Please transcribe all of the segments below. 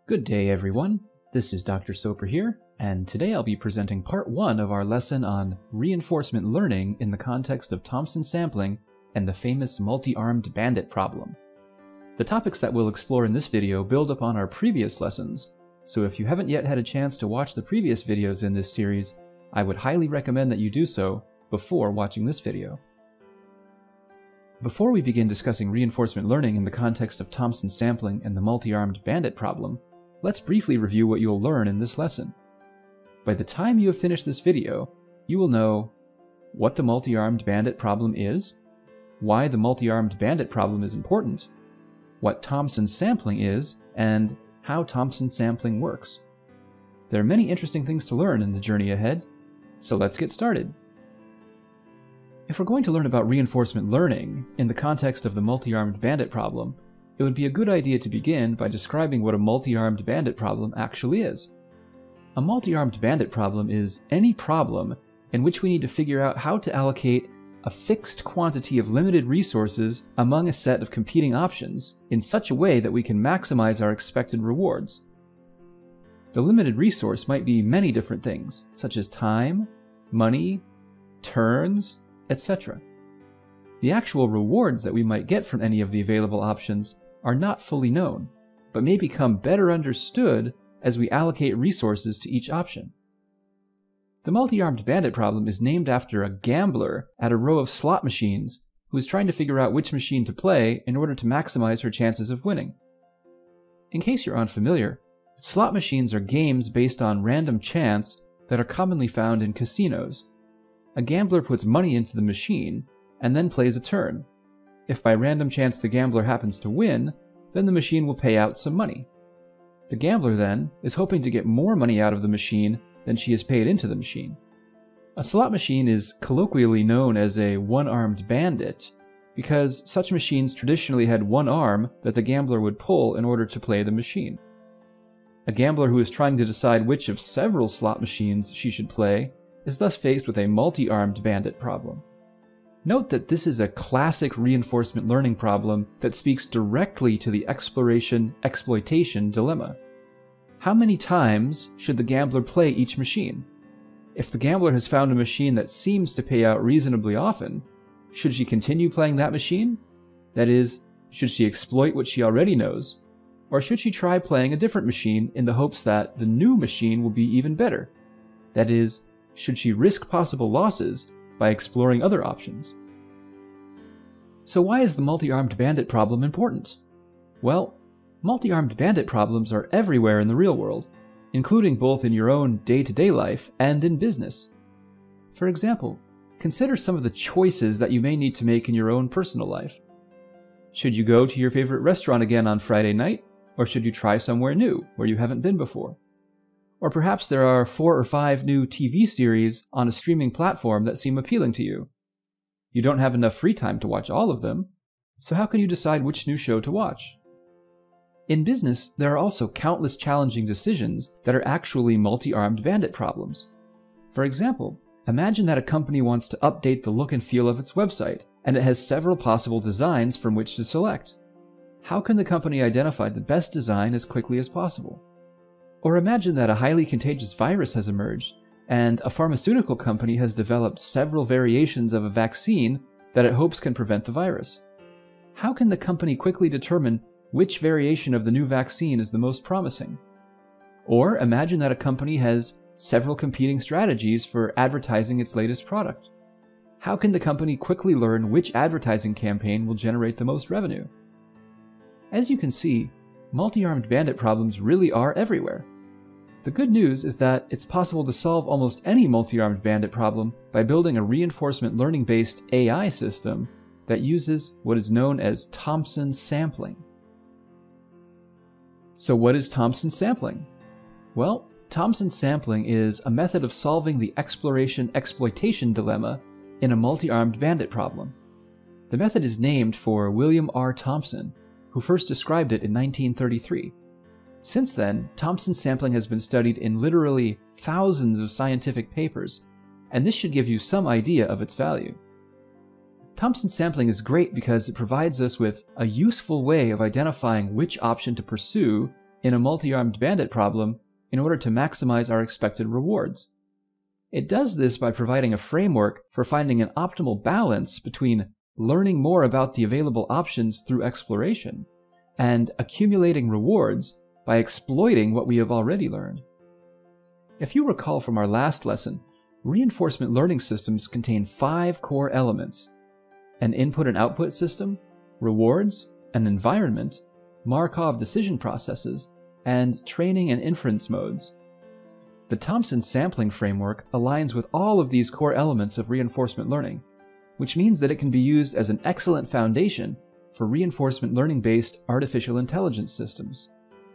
Good day, everyone. This is Dr. Soper here, and today I'll be presenting part 1 of our lesson on reinforcement learning in the context of Thompson sampling and the famous multi-armed bandit problem. The topics that we'll explore in this video build upon our previous lessons, so if you haven't yet had a chance to watch the previous videos in this series, I would highly recommend that you do so before watching this video. Before we begin discussing reinforcement learning in the context of Thompson sampling and the multi-armed bandit problem, let's briefly review what you'll learn in this lesson. By the time you have finished this video, you will know what the multi-armed bandit problem is, why the multi-armed bandit problem is important, what Thompson sampling is, and how Thompson sampling works. There are many interesting things to learn in the journey ahead, so let's get started. If we're going to learn about reinforcement learning in the context of the multi-armed bandit problem, it would be a good idea to begin by describing what a multi-armed bandit problem actually is. A multi-armed bandit problem is any problem in which we need to figure out how to allocate a fixed quantity of limited resources among a set of competing options in such a way that we can maximize our expected rewards. The limited resource might be many different things, such as time, money, turns, etc. The actual rewards that we might get from any of the available options are not fully known, but may become better understood as we allocate resources to each option. The multi-armed bandit problem is named after a gambler at a row of slot machines who is trying to figure out which machine to play in order to maximize her chances of winning. In case you're unfamiliar, slot machines are games based on random chance that are commonly found in casinos. A gambler puts money into the machine and then plays a turn. If by random chance the gambler happens to win, then the machine will pay out some money. The gambler then is hoping to get more money out of the machine than she has paid into the machine. A slot machine is colloquially known as a one-armed bandit because such machines traditionally had one arm that the gambler would pull in order to play the machine. A gambler who is trying to decide which of several slot machines she should play is thus faced with a multi-armed bandit problem. Note that this is a classic reinforcement learning problem that speaks directly to the exploration-exploitation dilemma. How many times should the gambler play each machine? If the gambler has found a machine that seems to pay out reasonably often, should she continue playing that machine? That is, should she exploit what she already knows? Or should she try playing a different machine in the hopes that the new machine will be even better? That is, should she risk possible losses by exploring other options? So why is the multi-armed bandit problem important? Well, multi-armed bandit problems are everywhere in the real world, including both in your own day-to-day life and in business. For example, consider some of the choices that you may need to make in your own personal life. Should you go to your favorite restaurant again on Friday night, or should you try somewhere new where you haven't been before? Or perhaps there are 4 or 5 new TV series on a streaming platform that seem appealing to you. You don't have enough free time to watch all of them, so how can you decide which new show to watch? In business, there are also countless challenging decisions that are actually multi-armed bandit problems. For example, imagine that a company wants to update the look and feel of its website, and it has several possible designs from which to select. How can the company identify the best design as quickly as possible? Or imagine that a highly contagious virus has emerged, and a pharmaceutical company has developed several variations of a vaccine that it hopes can prevent the virus. How can the company quickly determine which variation of the new vaccine is the most promising? Or imagine that a company has several competing strategies for advertising its latest product. How can the company quickly learn which advertising campaign will generate the most revenue? As you can see, multi-armed bandit problems really are everywhere. The good news is that it's possible to solve almost any multi-armed bandit problem by building a reinforcement learning-based AI system that uses what is known as Thompson sampling. So what is Thompson sampling? Well, Thompson sampling is a method of solving the exploration-exploitation dilemma in a multi-armed bandit problem. The method is named for William R. Thompson, who first described it in 1933. Since then, Thompson sampling has been studied in literally thousands of scientific papers, and this should give you some idea of its value. Thompson sampling is great because it provides us with a useful way of identifying which option to pursue in a multi-armed bandit problem in order to maximize our expected rewards. It does this by providing a framework for finding an optimal balance between learning more about the available options through exploration and accumulating rewards by exploiting what we have already learned. If you recall from our last lesson, reinforcement learning systems contain 5 core elements: an input and output system, rewards, an environment, Markov decision processes, and training and inference modes. The Thompson Sampling framework aligns with all of these core elements of reinforcement learning, which means that it can be used as an excellent foundation for reinforcement learning-based artificial intelligence systems.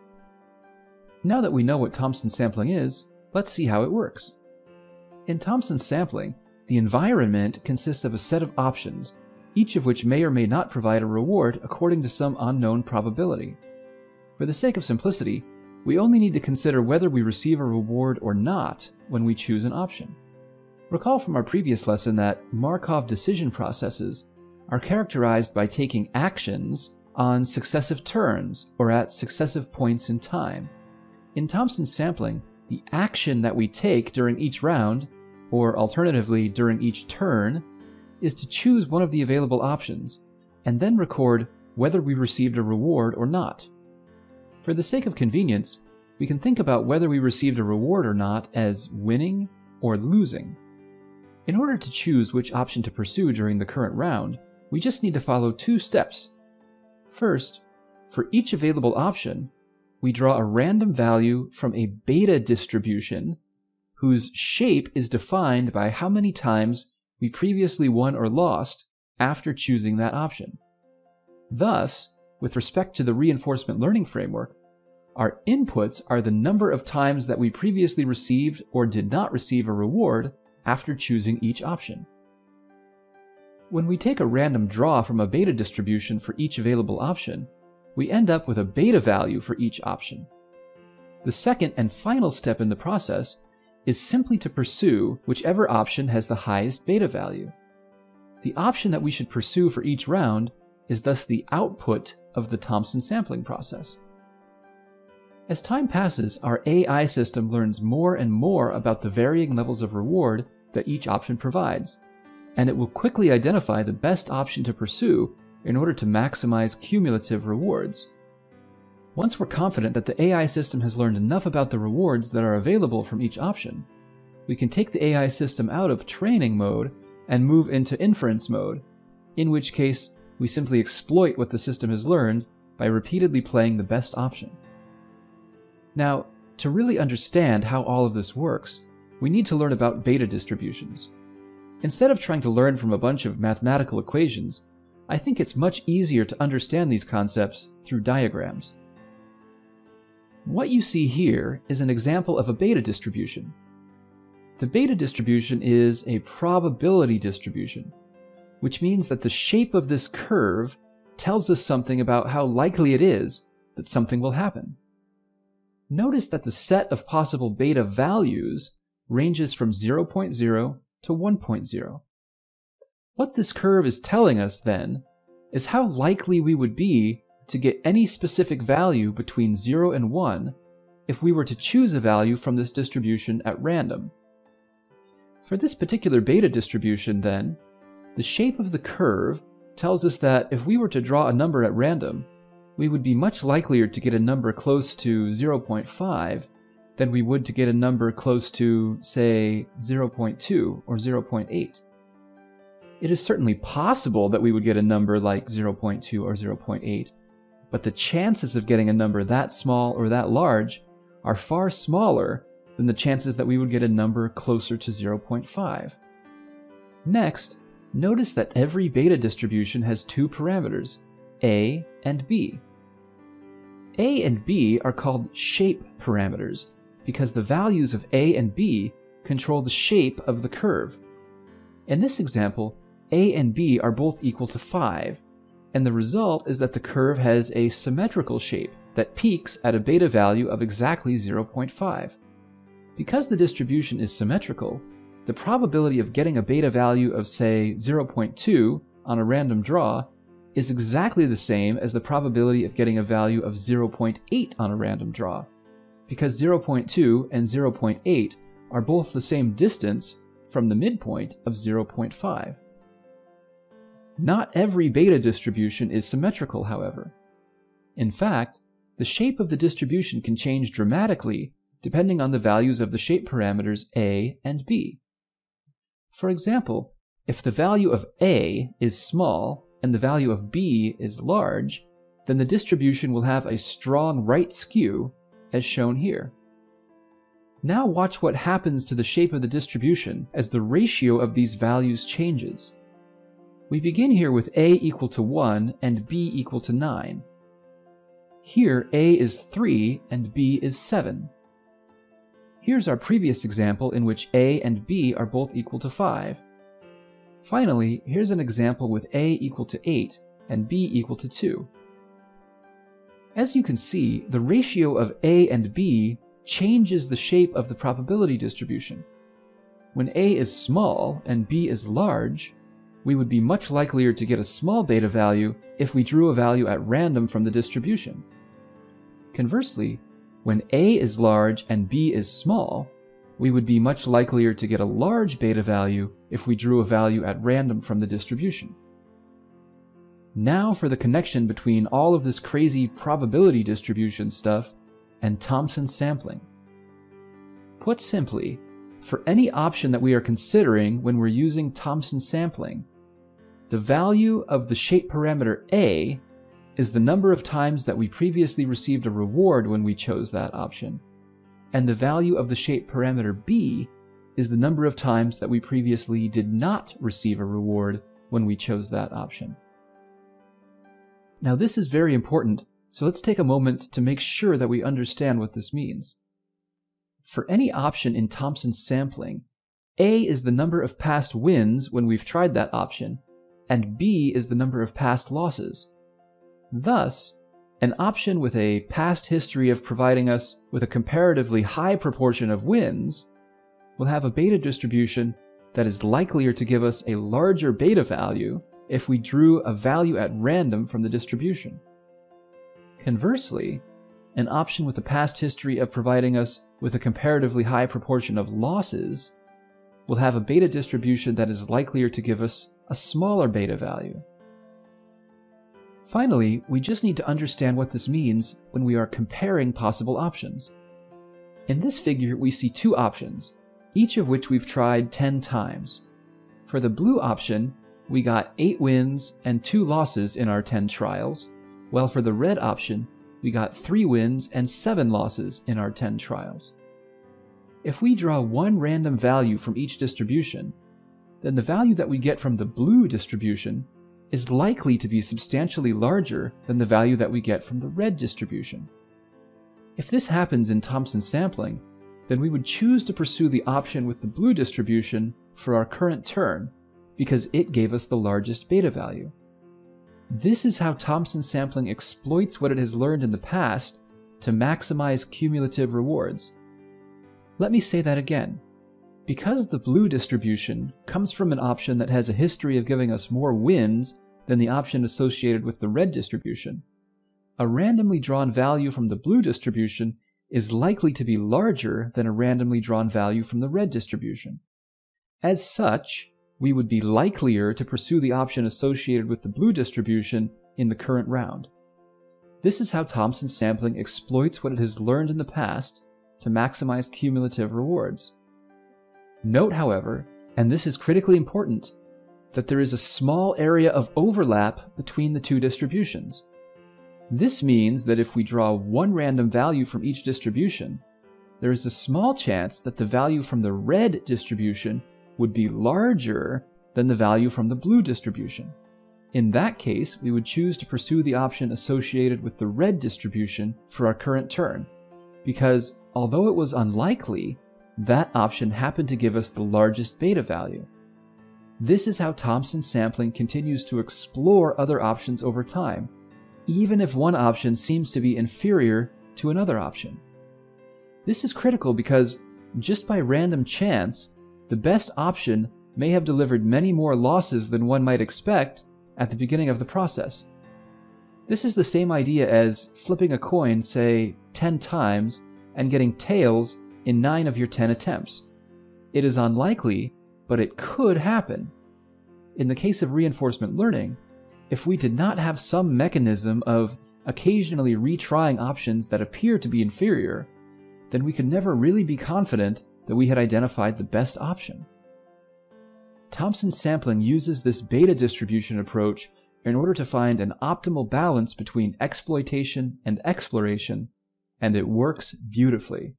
Now that we know what Thompson Sampling is, let's see how it works. In Thompson Sampling, the environment consists of a set of options, each of which may or may not provide a reward according to some unknown probability. For the sake of simplicity, we only need to consider whether we receive a reward or not when we choose an option. Recall from our previous lesson that Markov decision processes are characterized by taking actions on successive turns or at successive points in time. In Thompson Sampling, the action that we take during each round, or alternatively during each turn, is to choose one of the available options, and then record whether we received a reward or not. For the sake of convenience, we can think about whether we received a reward or not as winning or losing. In order to choose which option to pursue during the current round, we just need to follow 2 steps. First, for each available option, we draw a random value from a beta distribution whose shape is defined by how many times we previously won or lost after choosing that option. Thus, with respect to the reinforcement learning framework, our inputs are the number of times that we previously received or did not receive a reward after choosing each option. When we take a random draw from a beta distribution for each available option, we end up with a beta value for each option. The second and final step in the process is simply to pursue whichever option has the highest beta value. The option that we should pursue for each round is thus the output of the Thompson sampling process. As time passes, our AI system learns more and more about the varying levels of reward that each option provides, and it will quickly identify the best option to pursue in order to maximize cumulative rewards. Once we're confident that the AI system has learned enough about the rewards that are available from each option, we can take the AI system out of training mode and move into inference mode, in which case we simply exploit what the system has learned by repeatedly playing the best option. Now, to really understand how all of this works, we need to learn about beta distributions. Instead of trying to learn from a bunch of mathematical equations, I think it's much easier to understand these concepts through diagrams. What you see here is an example of a beta distribution. The beta distribution is a probability distribution, which means that the shape of this curve tells us something about how likely it is that something will happen. Notice that the set of possible beta values ranges from 0.0 to 1.0. What this curve is telling us, then, is how likely we would be to get any specific value between 0 and 1 if we were to choose a value from this distribution at random. For this particular beta distribution, then, the shape of the curve tells us that if we were to draw a number at random, we would be much likelier to get a number close to 0.5 than we would to get a number close to, say, 0.2 or 0.8. It is certainly possible that we would get a number like 0.2 or 0.8, but the chances of getting a number that small or that large are far smaller than the chances that we would get a number closer to 0.5. Next, notice that every beta distribution has 2 parameters, A and B. A and B are called shape parameters because the values of A and B control the shape of the curve. In this example, A and B are both equal to 5, and the result is that the curve has a symmetrical shape that peaks at a beta value of exactly 0.5. Because the distribution is symmetrical, the probability of getting a beta value of, say, 0.2 on a random draw is exactly the same as the probability of getting a value of 0.8 on a random draw, because 0.2 and 0.8 are both the same distance from the midpoint of 0.5. Not every beta distribution is symmetrical, however. In fact, the shape of the distribution can change dramatically depending on the values of the shape parameters a and b. For example, if the value of a is small and the value of b is large, then the distribution will have a strong right skew, as shown here. Now watch what happens to the shape of the distribution as the ratio of these values changes. We begin here with a equal to 1 and b equal to 9. Here a is 3 and b is 7. Here's our previous example in which a and b are both equal to 5. Finally, here's an example with a equal to 8 and b equal to 2. As you can see, the ratio of a and b changes the shape of the probability distribution. When a is small and b is large, we would be much likelier to get a small beta value if we drew a value at random from the distribution. Conversely, when a is large and b is small, we would be much likelier to get a large beta value if we drew a value at random from the distribution. Now for the connection between all of this crazy probability distribution stuff and Thompson sampling. Put simply, for any option that we are considering when we're using Thompson sampling, the value of the shape parameter a is the number of times that we previously received a reward when we chose that option, and the value of the shape parameter b is the number of times that we previously did not receive a reward when we chose that option. Now this is very important, so let's take a moment to make sure that we understand what this means. For any option in Thompson sampling, a is the number of past wins when we've tried that option, and b is the number of past losses. Thus, an option with a past history of providing us with a comparatively high proportion of wins will have a beta distribution that is likelier to give us a larger beta value if we drew a value at random from the distribution. Conversely, an option with a past history of providing us with a comparatively high proportion of losses will have a beta distribution that is likelier to give us a smaller beta value. Finally, we just need to understand what this means when we are comparing possible options. In this figure, we see two options, each of which we've tried 10 times. For the blue option, we got 8 wins and 2 losses in our 10 trials, while for the red option, we got 3 wins and 7 losses in our 10 trials. If we draw one random value from each distribution, then the value that we get from the blue distribution is likely to be substantially larger than the value that we get from the red distribution. If this happens in Thompson sampling, then we would choose to pursue the option with the blue distribution for our current turn, because it gave us the largest beta value. This is how Thompson sampling exploits what it has learned in the past to maximize cumulative rewards. Let me say that again. Because the blue distribution comes from an option that has a history of giving us more wins than the option associated with the red distribution, a randomly drawn value from the blue distribution is likely to be larger than a randomly drawn value from the red distribution. As such, we would be likelier to pursue the option associated with the blue distribution in the current round. This is how Thompson sampling exploits what it has learned in the past to maximize cumulative rewards. Note, however, and this is critically important, that there is a small area of overlap between the two distributions. This means that if we draw one random value from each distribution, there is a small chance that the value from the red distribution would be larger than the value from the blue distribution. In that case, we would choose to pursue the option associated with the red distribution for our current turn, because although it was unlikely, that option happened to give us the largest beta value. This is how Thompson sampling continues to explore other options over time, even if one option seems to be inferior to another option. This is critical because, just by random chance, the best option may have delivered many more losses than one might expect, at the beginning of the process. This is the same idea as flipping a coin, say, 10 times and getting tails in 9 of your 10 attempts. It is unlikely, but it could happen. In the case of reinforcement learning, if we did not have some mechanism of occasionally retrying options that appear to be inferior, then we could never really be confident that we had identified the best option. Thompson sampling uses this beta distribution approach in order to find an optimal balance between exploitation and exploration, and it works beautifully.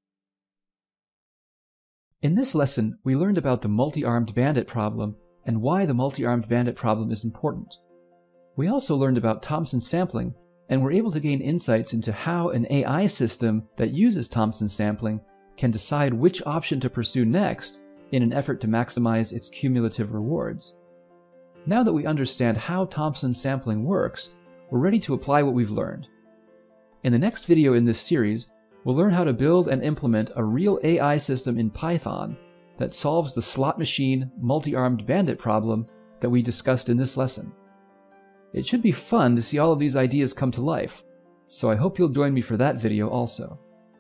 In this lesson, we learned about the multi-armed bandit problem and why the multi-armed bandit problem is important. We also learned about Thompson sampling and were able to gain insights into how an AI system that uses Thompson sampling can decide which option to pursue next in an effort to maximize its cumulative rewards. Now that we understand how Thompson sampling works, we're ready to apply what we've learned. In the next video in this series, we'll learn how to build and implement a real AI system in Python that solves the slot machine multi-armed bandit problem that we discussed in this lesson. It should be fun to see all of these ideas come to life, so I hope you'll join me for that video also.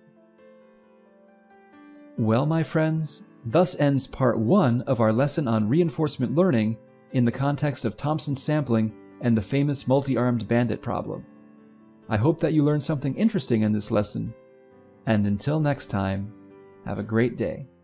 Well, my friends, thus ends part 1 of our lesson on reinforcement learning in the context of Thompson sampling and the famous multi-armed bandit problem. I hope that you learned something interesting in this lesson, and until next time, have a great day.